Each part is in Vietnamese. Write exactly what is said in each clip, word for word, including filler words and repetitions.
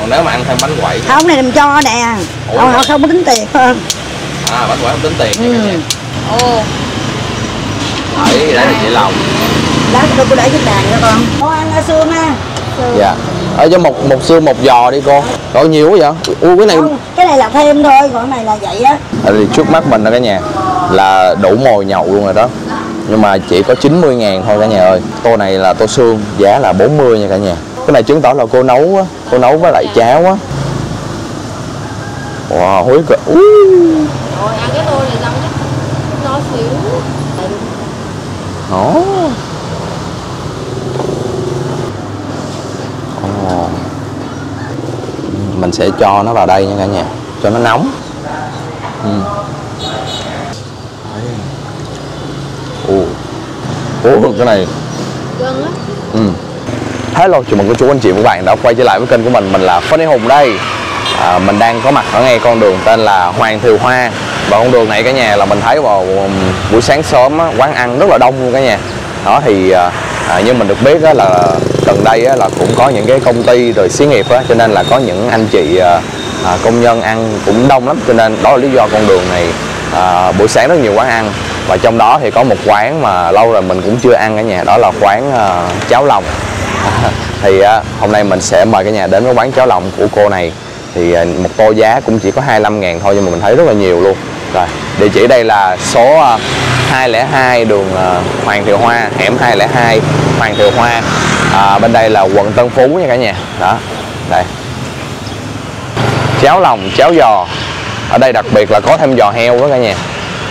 Còn nếu mà ăn thêm bánh quẩy không, này làm cho nè. Ủa, họ không có tính tiền hơn. À, bánh quẩy không tính tiền. Ừ. Ồ. Đấy, đấy là chị lòng. Đó, tôi cô để trên bàn cho con. Cô ăn xương ha. Dạ. Ở cho một một xương một giò đi cô. Có nhiều quá vậy? Ui cái này không, cái này là thêm thôi, còn cái này là vậy á. Ở đây trước mắt mình đó cả nhà là đủ mồi nhậu luôn rồi đó. Nhưng mà chỉ có chín mươi ngàn thôi cả nhà ơi. Tô này là tô xương, giá là bốn mươi nha cả nhà. Cái này chứng tỏ là cô nấu á, cô nấu với lại cháo á. Wow, hối cực. Uh. Rồi ăn cái tô này xong nó xíu. Đó. Oh. Mình sẽ cho nó vào đây nha cả nhà, cho nó nóng. Ừ. Ồ. Ồ, cái này Gân á. Ừ. Hello, chào mừng cô chú anh chị và các bạn đã quay trở lại với kênh của mình. Mình là Funny Hùng đây. à, Mình đang có mặt ở ngay con đường tên là Hoàng Thiều Hoa. Và con đường này cả nhà là mình thấy vào buổi sáng sớm á, quán ăn rất là đông luôn cả nhà. Đó thì à, như mình được biết á, là gần đây á, là cũng có những cái công ty rồi xí nghiệp á, cho nên là có những anh chị à, công nhân ăn cũng đông lắm. Cho nên đó là lý do con đường này à, buổi sáng rất nhiều quán ăn. Và trong đó thì có một quán mà lâu rồi mình cũng chưa ăn cả nhà, đó là quán uh, cháo lòng. Thì uh, hôm nay mình sẽ mời cả nhà đến với quán cháo lòng của cô này. Thì uh, một tô giá cũng chỉ có hai mươi lăm ngàn thôi, nhưng mà mình thấy rất là nhiều luôn. Rồi, địa chỉ đây là số uh, hai không hai đường uh, Hoàng Thiều Hoa, hẻm hai không hai Hoàng Thiều Hoa. uh, Bên đây là quận Tân Phú nha cả nhà. Đó, đây cháo lòng, cháo giò. Ở đây đặc biệt là có thêm giò heo đó cả nhà.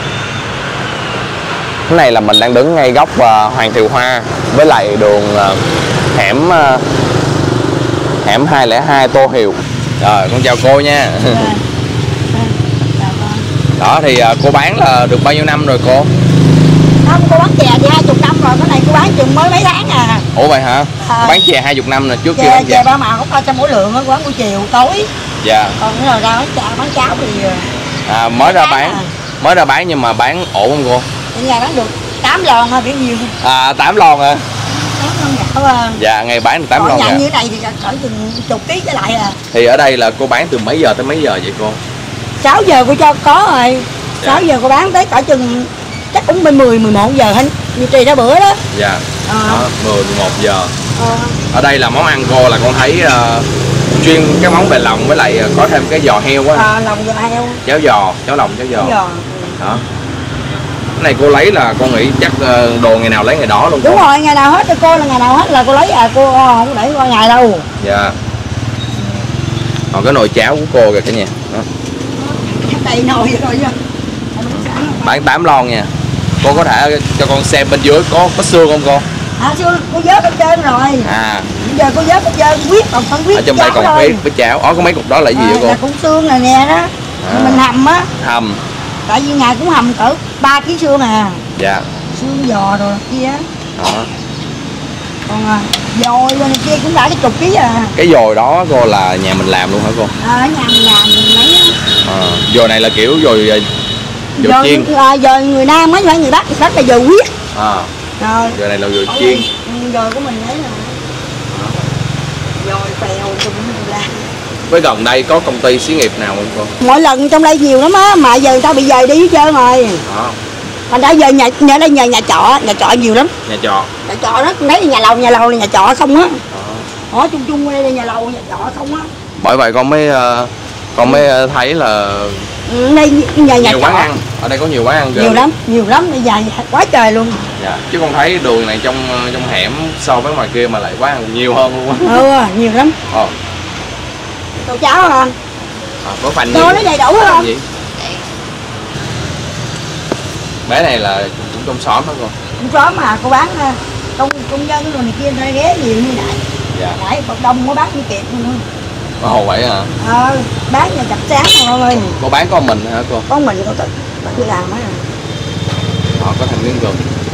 Cái này là mình đang đứng ngay góc uh, Hoàng Thiều Hoa với lại đường uh, hẻm uh, hẻm hai không hai Tô Hiệu. Rồi, con chào cô nha. Đó thì uh, cô bán là được bao nhiêu năm rồi cô? Không, cô bán chè thì hai mươi năm rồi, cái này cô bán chừng mới mấy tháng à. Ủa vậy hả? À, bán chè hai mươi năm rồi, trước chè, kia bán chè. Chè ba màu không có cho mỗi lượng á, quán buổi chiều tối. Dạ. Còn cái nào ra bán chả bán cháo thì à, mới ra bán à. Mới ra bán nhưng mà bán ổn không cô? thì ngày bán được tám lon thôi, kiểu nhiều. À, tám lon hả? À. Dạ, ngày bán được tám lon. Nhận như thế này thì cỡ chừng chục ký trở lại à. Thì ở đây là cô bán từ mấy giờ tới mấy giờ vậy cô? sáu giờ cô cho có rồi. Dạ. sáu giờ cô bán tới cỡ chừng chắc cũng bên mười mười một giờ hết. Như trì ra bữa đó. Dạ. À. Đó, mười mười một giờ. À. Ở đây là món ăn cô là con thấy uh, chuyên cái món về lòng với lại có thêm cái giò heo á. À, lòng giò heo. Cháo giò, cháo lòng, cháo giò. giò. Đó. Cái này cô lấy là con nghĩ chắc đồ ngày nào lấy ngày đó luôn. Đúng cô. rồi, ngày nào hết cho cô là ngày nào hết là cô lấy à, cô không để qua ngày đâu. Dạ. Còn cái nồi cháo của cô kìa cả nhà. Đó. Đầy nồi rồi chứ. Bán tám lon nha. Cô có thể cho con xem bên dưới có có xương không cô? À, xương cô vớt ở trên rồi. À. Bây giờ cô vớt ở trên quyết còn phân quyết. Ở trong đây còn huyết với cháo. Ó, có mấy cục đó là gì à, vậy cô? Là cũng xương này nè đó. À. Mình hầm á. Hầm. Tại vì ngày cũng hầm cỡ ba ký xương à. Dạ. Xương giò rồi kia. Đó. Còn à, dồi bên kia cũng đã cái chục ký à. Cái dồi đó cô là nhà mình làm luôn hả cô? À, ở nhà mình làm mình lấy á. À, dồi này là kiểu dồi dồi dồi, chiên. À, dồi người Nam mới phải người Bắc, Bắc là dồi huyết. À. Rồi. Dồi này là dồi chiên. Dồi của mình đấy là dồi phèo tùm la. Với gần đây có công ty xí nghiệp nào không cô? Mỗi lần trong đây nhiều lắm á, mà giờ người ta bị dời đi hết trơn rồi. Đó. Thành ra giờ nhà nhà đây nhà nhà trọ, nhà trọ nhiều lắm. Nhà trọ. Nhà trọ đó, lấy nhà lầu, nhà lầu là nhà trọ không á. Ở chung chung đây là nhà lầu, nhà trọ không á. Bởi vậy con mới uh, con mới thấy là ừ, đây nhà nhà nhiều trọ. quán ăn. Ở đây có nhiều quán ăn kìa. Nhiều lắm, nhiều lắm, bây giờ quá trời luôn. Dạ. Chứ con thấy đường này trong trong hẻm so với ngoài kia mà lại quán ăn nhiều hơn luôn á. Ừ, nhiều lắm. Ờ. Tô cháo không? À, có phanh tô nó đầy đủ không? Gì? Bé này là cũng trong xóm đó cô. Cũng xóm mà cô bán công công nhân rồi này kia ra ghé nhiều như này. Dạ. Đấy, một đông mới bán như kịp luôn. Ồ vậy hả? Ờ, bán nhà chập sáng thôi ơi. Cô bán con mình hả cô? Con mình cô tự đi làm á. Họ có thành miếng gừng.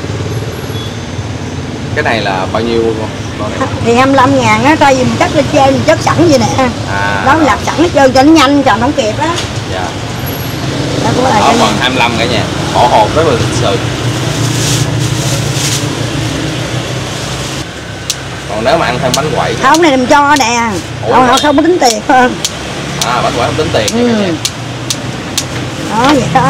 Cái này là bao nhiêu cô? Con này. Thì hai mươi lăm ngàn á, coi gì mình chất lên trên, mình chất sẵn vậy nè. À. Đó làm sẵn hết trơn cho nó nhanh, cho nó không kịp á. Dạ. Đó cũng là ở phần hai mươi lăm cả nhà. Bỏ hộp rất là lịch sự. Còn còn nếu mà ăn thêm bánh quậy Không, này làm cho nè. Ủa, Họ, họ không có tính tiền hơn. à bánh quậy không tính tiền Ừ. nha cả nhà. Đó vậy đó.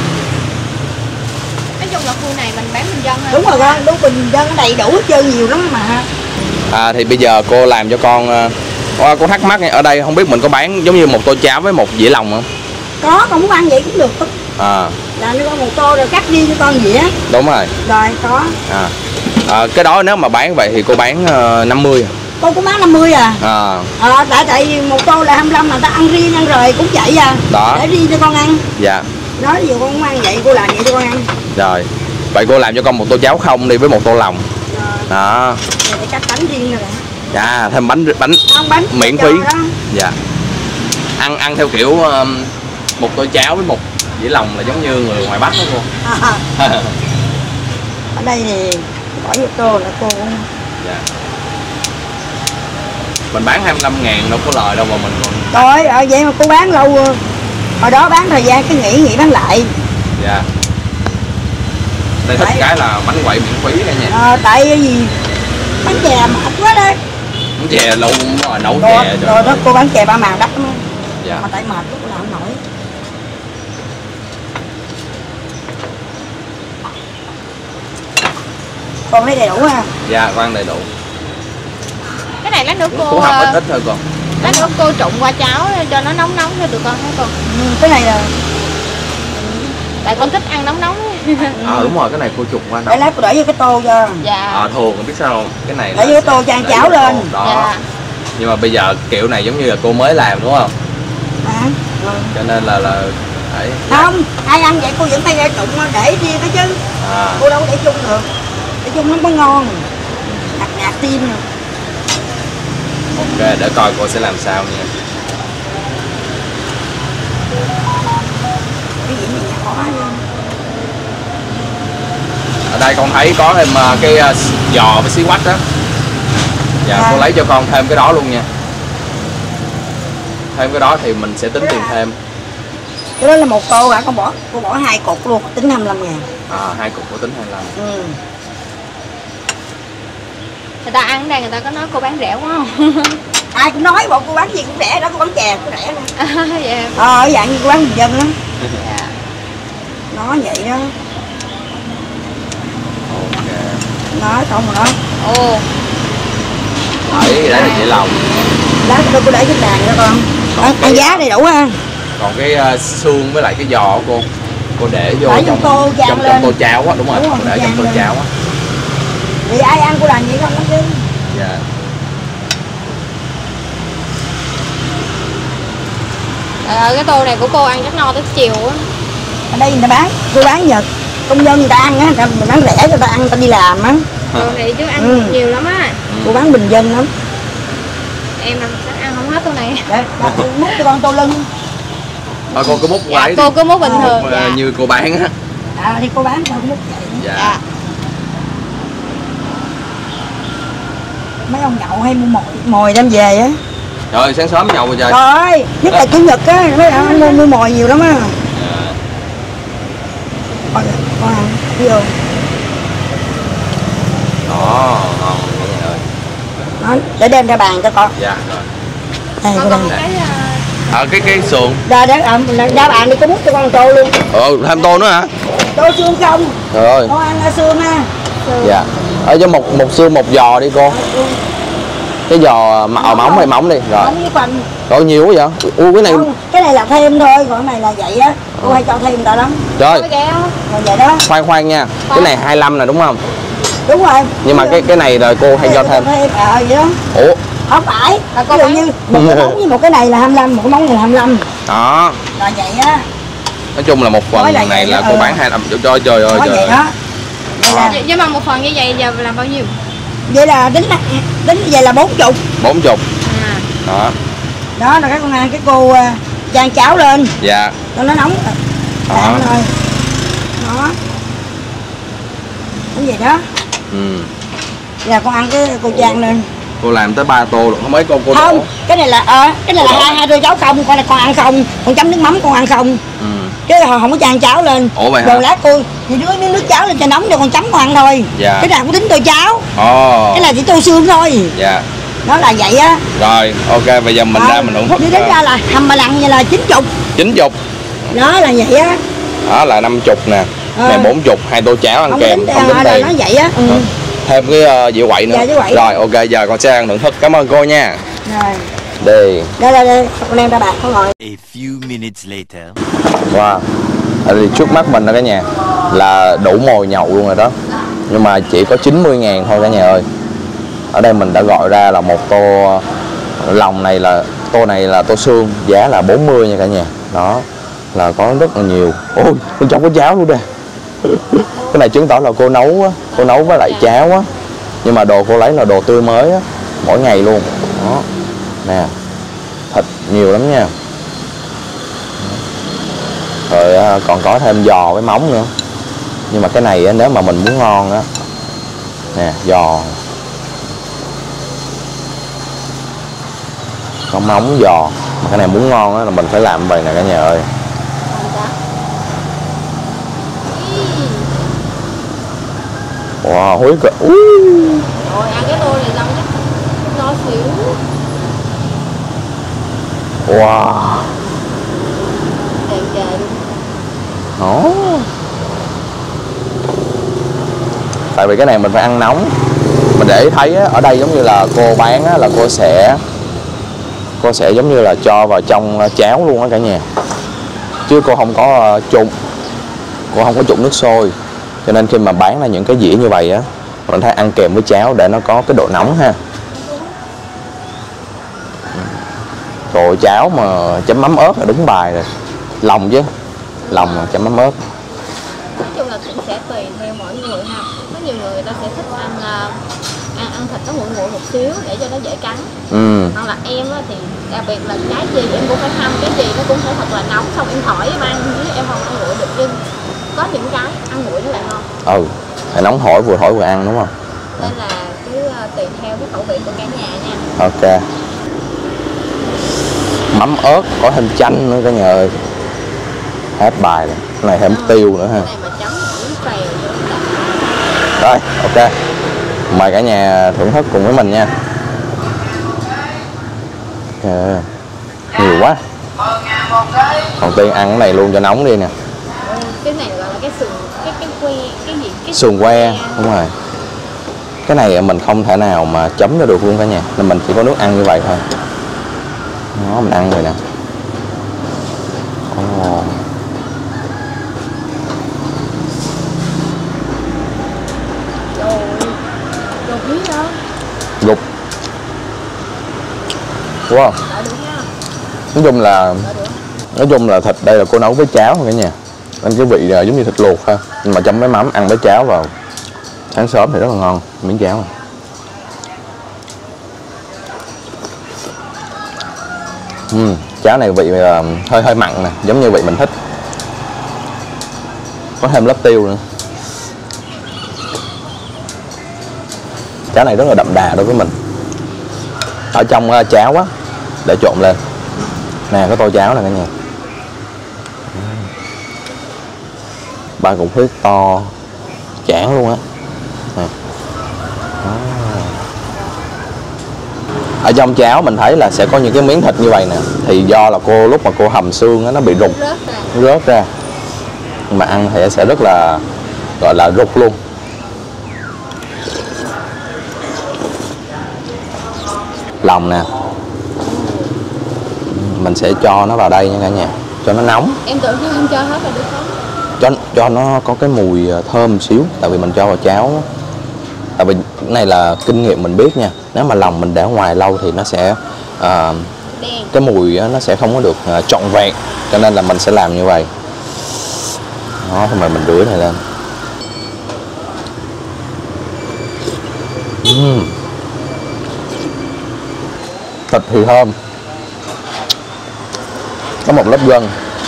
Nói chung là khu này mình bán bình dân thôi. Đúng rồi con, đúng bình dân đầy đủ hết trơn, nhiều lắm mà. À thì bây giờ cô làm cho con uh, cô thắc mắc ở đây không biết mình có bán giống như một tô cháo với một dĩa lòng không? Có, con muốn ăn vậy cũng được. À Làm cho con một tô rồi cắt đi cho con dĩa. đúng rồi. Rồi có. À, à cái đó nếu mà bán vậy thì cô bán uh, năm mươi. Con cũng bán năm mươi à. À Ờ, tại tại vì một tô là hai mươi lăm mà ta ăn riêng ăn rồi cũng vậy à. đó. Để riêng cho con ăn. Dạ. Nói gì con không ăn vậy, cô làm vậy cho con ăn. Rồi. Vậy cô làm cho con một tô cháo không đi với một tô lòng. Rồi, Đó. rồi để cắt bánh riêng rồi. Dạ, thêm bánh bánh Ăn bánh miễn cho phí. đó. Dạ. Ăn ăn theo kiểu um, một tô cháo với một dĩa lòng là giống như người ngoài Bắc đó cô. À, ở đây thì bỏ vô tô là cô cũng Dạ. Mình bán hai mươi lăm ngàn đâu có lời đâu mà mình còn. rồi ở vậy mà cô bán lâu. Hồi đó bán thời gian cứ nghỉ nghỉ bán lại. Dạ. Đây thích Tại- cái là bánh quậy miễn phí cả nhà. Ờ, tại vì bán chè mệt quá đấy. Bánh chè lâu rồi nấu Rồi, chè rồi trời đó ơi. cô bán chè ba màng đắt lắm. Dạ. Mà tại mệt lúc làm không nổi. Con lấy đầy đủ ha. Dạ, con ăn đầy đủ. Cái này lát nữa cô Cô học ít ờ, ít thôi con. lát nữa cô trụng qua cháo cho nó nóng nóng cho tụi con hả con? Ừ, cái này là Tại con thích ăn nóng nóng. À đúng rồi, cái này cô chụp qua để đâu. lát cô để vô cái tô cho. Dạ. À thường con biết sao không? Cái này Để là vô sẽ tô chan để cháo vô tô, lên. Đó. Dạ. Nhưng mà bây giờ kiểu này giống như là cô mới làm đúng không? À, rồi. Cho nên là là đấy. Không, ai ăn vậy cô vẫn phải ra trụng để riêng đó chứ. À, Cô đâu có để chung được. Để chung nó mới ngon. Nạc nạc tim nè. ok, để coi cô sẽ làm sao nha. Cái gì này nhỏ nha. Ở đây con thấy có thêm ờ, cái ờ, giò với xí quách đó. Dạ, À. cô lấy cho con thêm cái đó luôn nha. Thêm cái đó thì mình sẽ tính tiền thêm. Cái đó là một tô hả? Con bỏ cô bỏ hai cục luôn, tính hai mươi lăm ngàn. À, hai cục của tính hai mươi lăm. Ừ. Người ta ăn ở đây người ta có nói cô bán rẻ quá không? Ai cũng nói bọn cô bán gì cũng rẻ đó, cô bán chè cũng rẻ nữa. À, dạ. Ờ, dạng như cô bán bình dân đó. Dạ. Nó vậy đó. Ok. Nó xong rồi đó. Ồ, Đấy, đấy là dĩa lòng. Lát tôi cô để trên bàn cho con. Ăn, ăn giá đầy đủ ha. Còn cái ờ, xương với lại cái giò của cô cô để vô Để trong trong tô chan trong, trong lên. tô cháo á, đúng rồi, Đúng rồi, cô để chan trong tô lên. cháo á. Thì ai ăn cô làm vậy không đó chứ. Dạ. trời ơi, cái tô này của cô ăn chắc no tới chiều á. Ở đây người ta bán, cô bán Nhật. Công nhân người ta ăn á, người ta mình bán rẻ cho người ta ăn, người ta đi làm á. Tô này chứ ăn Ừ. nhiều lắm á. Cô bán bình dân lắm. Em làm chắc ăn không hết tô này. Để cô múc cho con tô lưng. Thôi cô cứ múc Dạ, quái cô cứ múc bình thường. ờ, Dạ. như cô bán á. À thì cô bán con múc vậy. Dạ. Dạ. Mấy ông nhậu hay mua mồi, mồi đem về á. Trời ơi, sáng sớm nhậu rồi trời. Trời ơi, nhất là chủ nhật á, mấy ông mua, mua mồi nhiều lắm á. Dạ. Con, con ăn, đi vô. Đó, ngon cả nhà ơi. Đó, để đem ra bàn cho con. Dạ rồi. Đây, Con cô còn đem. cái ờ, Ờ cái cái sườn. Ra để à, ra bàn đi, cô múc cho con tô luôn. Ờ thêm tô nữa hả? Tô xương không? Trời ơi. Con ăn là xương ha. Dạ. Ở cho một một xương một giò đi cô. Cái giò mà mỏng hay mỏng đi. Rồi. Không với phần. Rồi nhiều quá vậy? Ui cái này Không, cái này là thêm thôi, còn cái này là vậy á. Cô hay cho thêm người ta lắm. trời. có ghé không? Rồi vậy đó. Khoan khoan nha. Cái này hai mươi lăm nè đúng không? Đúng rồi. Nhưng mà cái cái này rồi cô hay cho thêm. thêm. Ờ vậy đó. Ủa. Không phải. Là cô Ví dụ bán- như một cái món với một cái này là hai mươi lăm, một cái món này là hai mươi lăm. Đó. Là vậy á. Nói chung là một phần Nói là này vậy là đó, cô ừ. bán hai mươi lăm. Trời trời ơi Nói trời. vậy đó. Vậy là, Vậy- Nhưng mà một phần như vậy giờ làm bao nhiêu? vậy là tính tính vậy là bốn chục. bốn mươi. À, Đó. Đó là các con ăn cái cô uh, chan cháo lên Dạ. cho nó nóng. Đó. Đạn thôi. Đó. Cũng vậy đó. Ừ. Là con ăn cái cô chan lên. Cô làm tới ba tô luôn, không mấy cô cô Không, đổ. cái này là ờ, cái này Cô là đổ. hai hai tô cháo không, con này con ăn không, con chấm nước mắm con ăn không. Ừ. chứ họ không có chan cháo lên. Ủa vậy hả? Rồi lát cô thì đứa miếng nước cháo lên cho nóng cho con chấm con ăn thôi. Dạ. Cái nào cũng tính tô cháo. Ồ. Cái này chỉ tô xương thôi. Dạ. Nó là vậy á. Rồi, ok, bây giờ mình à, ra mình thưởng thức. Đi đến ra là hầm bà lặn vậy là chín chục. Chín chục. Đó là vậy á. Đó là năm chục nè. À. Này bốn chục, hai tô cháo ăn Không kèm, tính, không tính à, tiền. nó vậy á. Ừ. À. Thêm cái uh, dĩa quậy nữa. Dạ, dĩa quậy. Rồi, ok, giờ con sẽ ăn thưởng thức. Cảm ơn cô nha. Rồi. Đi. Đây đây đây, con em ra bạc con ngồi. A few minutes later. Wow. Ở đây trước mắt mình đó cả nhà là đủ mồi nhậu luôn rồi đó. Nhưng mà chỉ có chín mươi ngàn thôi cả nhà ơi. Ở đây mình đã gọi ra là một tô lòng này là tô này là tô xương, giá là bốn mươi nha cả nhà. Đó là có rất là nhiều. Ôi, bên trong có cháo luôn đây. Cái này chứng tỏ là cô nấu á, cô nấu với lại cháo á. Nhưng mà đồ cô lấy là đồ tươi mới á, mỗi ngày luôn. Đó. Nè. Thịt nhiều lắm nha. Rồi còn có thêm giò với móng nữa. Nhưng mà cái này á, nếu mà mình muốn ngon á, nè, giò, có móng giò. Mà cái này muốn ngon á là mình phải làm vậy nè cả nhà ơi. Wow, húi cực. Rồi ăn cái tô này xong chắc no xíu. Wow. Tràn trề luôn. Đó. Tại vì cái này mình phải ăn nóng. Mình để ý thấy á, ở đây giống như là cô bán á, là cô sẽ cô sẽ giống như là cho vào trong cháo luôn á cả nhà. Chứ cô không có uh, trụng. Cô không có trụng nước sôi. Cho nên khi mà bán ra những cái dĩa như vậy á, mình thấy ăn kèm với cháo để nó có cái độ nóng ha. Rồi cháo mà chấm mắm ớt là đúng bài rồi. Lòng chứ. Lòng mà chấm mắm ớt. Nói chung là cũng sẽ tùy theo mỗi người ha. Có nhiều người người ta sẽ thích ăn uh, ăn, ăn thịt nó nguội nguội một xíu để cho nó dễ cắn. Ừ. Hoặc là em á, thì đặc biệt là cái gì em cũng phải hâm, cái gì nó cũng phải thật là nóng, xong em thổi em ăn chứ em không ăn nguội được. Nhưng có những cái ăn nguội nó lại ngon. Ừ, phải nóng hổi vừa thổi vừa ăn đúng không? Nên là cứ uh, tùy theo cái khẩu vị của cả nhà nha. Ok. Mắm ớt, có thêm chanh nữa cả nhà ơi. Hết bài rồi. Cái này thêm tiêu nữa ha. Cái này mà chấm cũng phèo vô. Rồi, ok. Mời cả nhà thưởng thức cùng với mình nha. Yeah. Nhiều quá. Còn Tiên ăn cái này luôn cho nóng đi nè. Cái này gọi là cái sườn, cái cái que, cái gì? Cái Sườn que, đúng rồi. Cái này mình không thể nào mà chấm ra được luôn cả nhà. Nên mình chỉ có nước ăn như vậy thôi. Đó, mình ăn rồi nè. Oh. Rồi, rồi quý đó. Gục. Wow. Đợi được ha. Nói chung là Đợi được. nói chung là thịt đây là cô nấu với cháo cả nhà. Nên cái vị là giống như thịt luộc ha. Nhưng mà chấm với mắm ăn với cháo vào sáng sớm thì rất là ngon. Miếng cháo này. Uhm, cháo này vị uh, hơi hơi mặn nè, giống như vị mình thích. Có thêm lớp tiêu nữa. Cháo này rất là đậm đà đối với mình. Ở trong uh, cháo á, để trộn lên. Nè, có tô cháo nè cả nhà. Ba cục huyết to chản luôn á. Ở trong cháo mình thấy là sẽ có những cái miếng thịt như vậy nè. Thì do là cô lúc mà cô hầm xương á, nó bị rụt, Rớt ra. rớt ra. Mà ăn thì sẽ rất là gọi là rụt luôn. Lòng nè, mình sẽ cho nó vào đây nha cả nhà, cho nó nóng. Em tưởng như em cho hết rồi được không? Cho cho nó có cái mùi thơm một xíu, tại vì mình cho vào cháo. Tại vì cái này là kinh nghiệm mình biết nha. Nếu mà lòng mình để ngoài lâu thì nó sẽ uh, Đen. cái mùi nó sẽ không có được uh, trọn vẹn. Cho nên là mình sẽ làm như vậy. Đó, thì mình rưới này lên. uhm. Thịt thì thơm, có một lớp gân.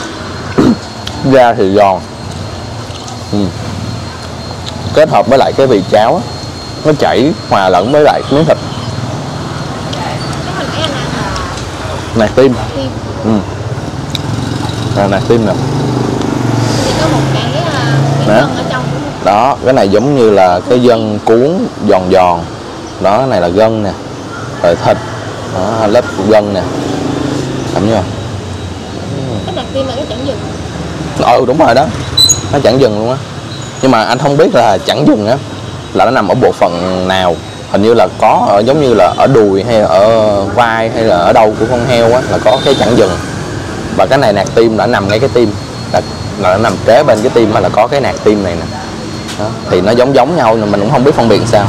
Da thì giòn. uhm. Kết hợp với lại cái vị cháo á, nó chảy hòa lẫn với lại miếng thịt. Cái mình thấy anh ăn là Này tim. tim. Ừ. Này, này tim nè. Hả? Gân ở trong đúng không? Đó, cái này giống như là cái gân cuốn giòn giòn. Đó, cái này là gân nè. Rồi thịt. Đó, lớp gân nè. Cảm chưa? Cái đặc tiên là cái chẳng dừng. Ừ đúng rồi đó. Nó chẳng dừng luôn á. Nhưng mà anh không biết là chẳng dừng á là nó nằm ở bộ phận nào. Hình như là có ở giống như là ở đùi hay ở vai hay là ở đâu của con heo á là có cái chẳng dừng. Và cái này nạc tim đã nằm ngay cái tim, là, là nó nằm kế bên cái tim hay là có cái nạc tim này nè. Đó. Thì nó giống giống nhau nhưng mình cũng không biết phân biệt sao.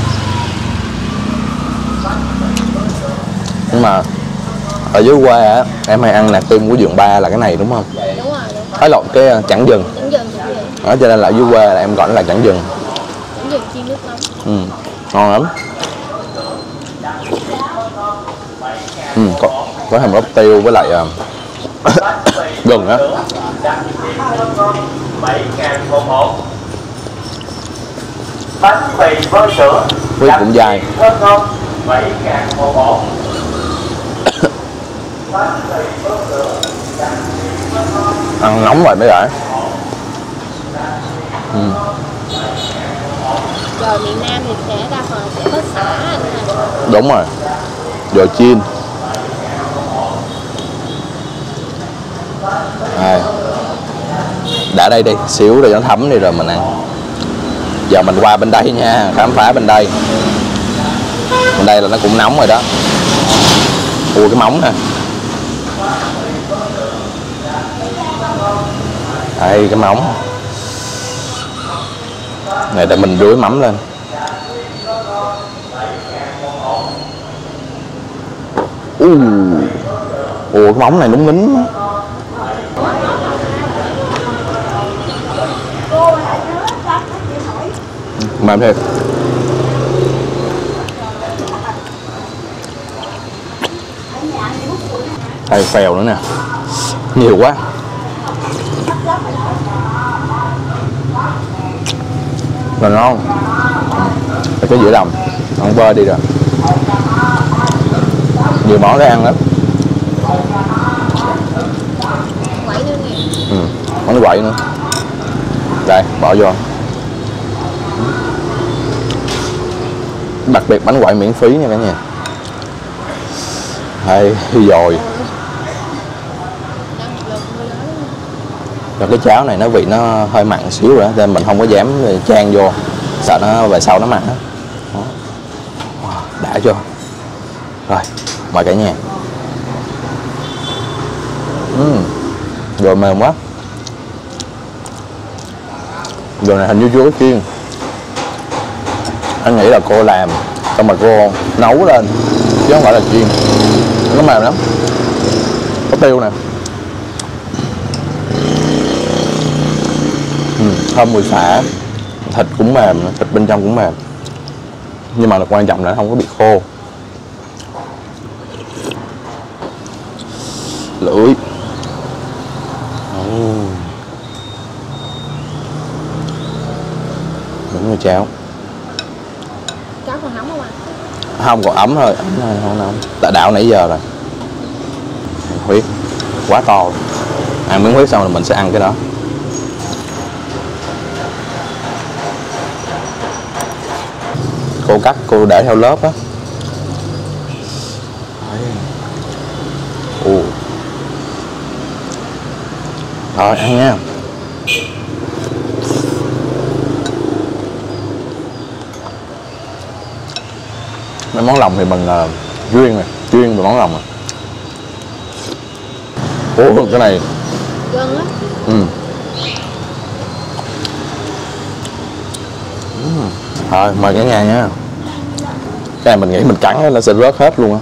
Nhưng mà ở dưới quê á em hay ăn nạc tim của Vườn Ba là cái này đúng không? Đúng rồi, đúng rồi. Thấy lộn cái chẳng dừng. Chẳng dừng, chẳng dừng. Đó, cho nên là ở dưới quê là em gọi nó là chẳng dừng. Chẳng dừng chiên nước mắm. Ừ, ngon lắm. Ừ, có, có hầm ốc tiêu với lại uh, gừng á. bảy ngàn một hộp. Bánh mì với sữa Quý cũng dài. thơm ngon bảy ngàn một hộp. Bánh mì với sữa Ăn nóng vậy mới đỡ. Ừ. Rồi miền Nam thì sẽ đa phần sẽ có xả anh ha. Đúng rồi. Rồi chiên. À. Đã đây đi, xíu rồi nó thấm đi rồi mình ăn. Giờ mình qua bên đây nha, khám phá bên đây. Bên đây là nó cũng nóng rồi đó. Ui cái móng nè. Đây cái móng. Này để mình rưới mắm lên. Ui. Ủa cái móng này núng nính. Mềm thiệt. Đây phèo nữa nè. Nhiều quá. Là ngon. Rồi cái giữa đồng ăn bơ đi rồi. Nhiều món để ăn lắm. Quẩy nữa nè. Ừ, món quậy nữa. Đây, bỏ vô. Đặc biệt bánh quậy miễn phí nha cả nhà. Hay rồi. Rồi cái cháo này nó vị nó hơi mặn xíu rồi nên mình không có dám chan vô, sợ nó về sau nó mặn đó. Wow, đã chưa? Rồi, mời cả nhà. uhm, Rồi mềm quá. Rồi này hình như chưa có chiên. Anh nghĩ là cô làm xong mà cô nấu lên chứ không phải là chiên. Nó mềm lắm. Có tiêu nè. Ừ, thơm mùi xả. Thịt cũng mềm, thịt bên trong cũng mềm. Nhưng mà quan trọng là nó không có bị khô. Lưỡi. Oh. Đúng rồi cháo. Cháo còn nóng không anh? Không, còn ấm thôi, ấm thôi, không nóng. Tại đảo nãy giờ rồi. Huyết quá to. Ăn miếng huyết xong rồi mình sẽ ăn cái đó. Cô cắt, cô để theo lớp á. Ồ. Rồi ăn nha. Mấy món lòng thì mình uh, duyên này, chuyên về món lòng này. Ủa cái này Gân á. ừ. Ừ. Thôi mời cả nhà nha. Cái này mình nghĩ mình cắn nó sẽ rớt hết luôn á.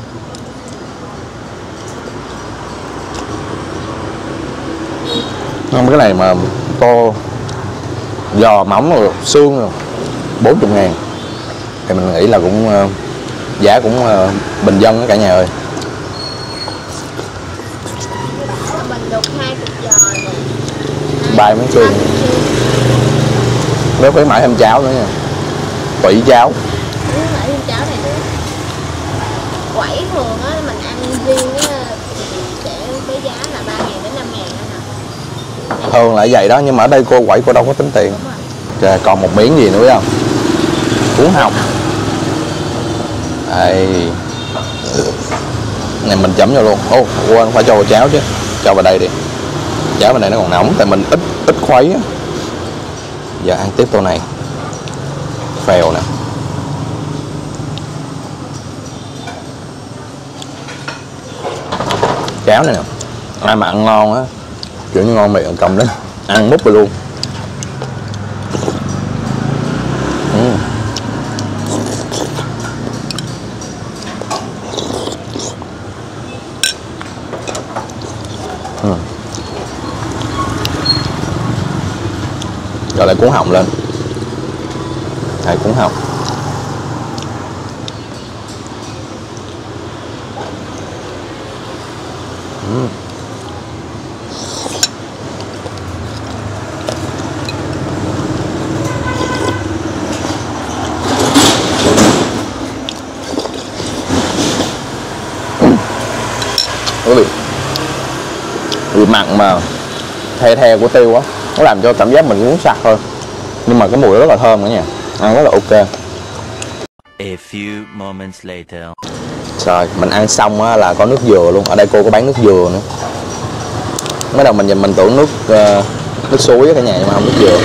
Không, cái này mà tô giò mỏng rồi xương rồi bốn mươi ngàn thì mình nghĩ là cũng uh, giá cũng uh, bình dân đó cả nhà ơi. Mình được hai cục giò rồi. Ba miếng xương. Nếu khuyến mãi thêm cháo nữa nha. Tủy cháo. Đúng lại thêm cháo này nữa. Quẩy thường á mình ăn riêng á thì sẽ với giá là ba ngàn đến năm ngàn anh ạ. Thường là vậy đó, nhưng mà ở đây cô quẩy cô đâu có tính tiền. Đúng rồi. Ok, còn một miếng gì nữa biết không? Cuốn hồng. Đây. Này mình chấm vô luôn. Ô, quên phải cho vào cháo chứ. Cho vào đây đi. Cháo bên đây nó còn nóng tại mình ít ít khuấy á. Giờ ăn tiếp tô này. Phèo nè. Cháo này nè. Ai mà ăn ngon á, kiểu như ngon miệng cầm lên ăn múc vào luôn. uhm. uhm. Rồi lại cuốn hồng lên. Đây cuốn hồng. uhm. Quý vị, vị mặn mà the the của tiêu á, nó làm cho cảm giác mình muốn sặc thôi, nhưng mà cái mùi rất là thơm nữa nha, ăn rất là ok. A few moments later. Rồi mình ăn xong á là có nước dừa luôn, ở đây cô có bán nước dừa nữa. Mới đầu mình nhìn mình tưởng nước uh, nước suối á cả nhà, nhưng mà không, nước dừa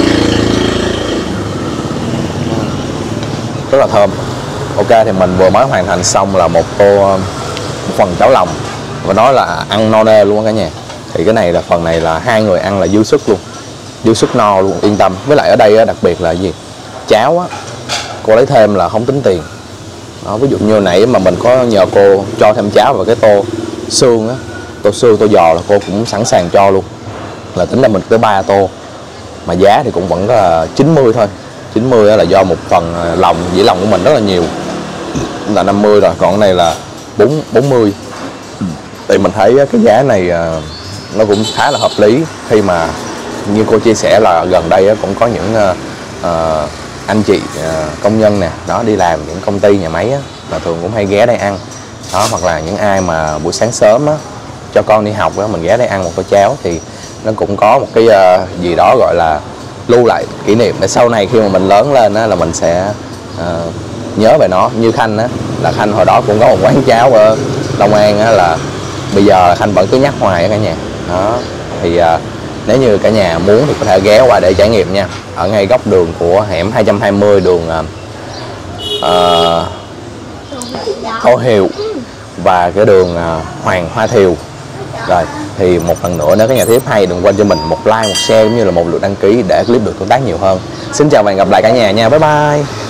rất là thơm. Ok, thì mình vừa mới hoàn thành xong là một tô một phần cháo lòng, và nói là ăn no nê luôn cả nhà. Thì cái này là phần này là hai người ăn là dư sức luôn, dư sức no luôn, yên tâm. Với lại ở đây á, đặc biệt là gì, cháo á cô lấy thêm là không tính tiền đó. Ví dụ như nãy mà mình có nhờ cô cho thêm cháo vào cái tô xương á, tô xương tô giò là cô cũng sẵn sàng cho luôn, là tính ra mình tới ba tô, mà giá thì cũng vẫn là chín mươi thôi. Chín mươi là do một phần lòng, dĩa lòng của mình rất là nhiều là năm mươi rồi, còn cái này là bốn bốn mươi. Thì mình thấy cái giá này nó cũng khá là hợp lý, khi mà như cô chia sẻ là gần đây cũng có những uh, anh chị uh, công nhân nè đó, đi làm những công ty nhà máy á, là thường cũng hay ghé đây ăn đó, hoặc là những ai mà buổi sáng sớm á cho con đi học á, mình ghé đây ăn một tô cháo thì nó cũng có một cái uh, gì đó gọi là lưu lại kỷ niệm, để sau này khi mà mình lớn lên á là mình sẽ uh, nhớ về nó. Như Khanh á, là Khanh hồi đó cũng có một quán cháo ở Long An á, là bây giờ Khanh vẫn cứ nhắc hoài ở cả nhà đó. Thì uh, nếu như cả nhà muốn thì có thể ghé qua để trải nghiệm nha, ở ngay góc đường của hẻm hai trăm hai mươi, đường uh, uh, Tô Hiệu và cái đường uh, Hoàng Hoa Thiều. Rồi thì một lần nữa, nếu các nhà clip hay đừng quên cho mình một like, một share cũng như là một lượt đăng ký để clip được tương tác nhiều hơn. Xin chào và hẹn gặp lại cả nhà nha, bye bye.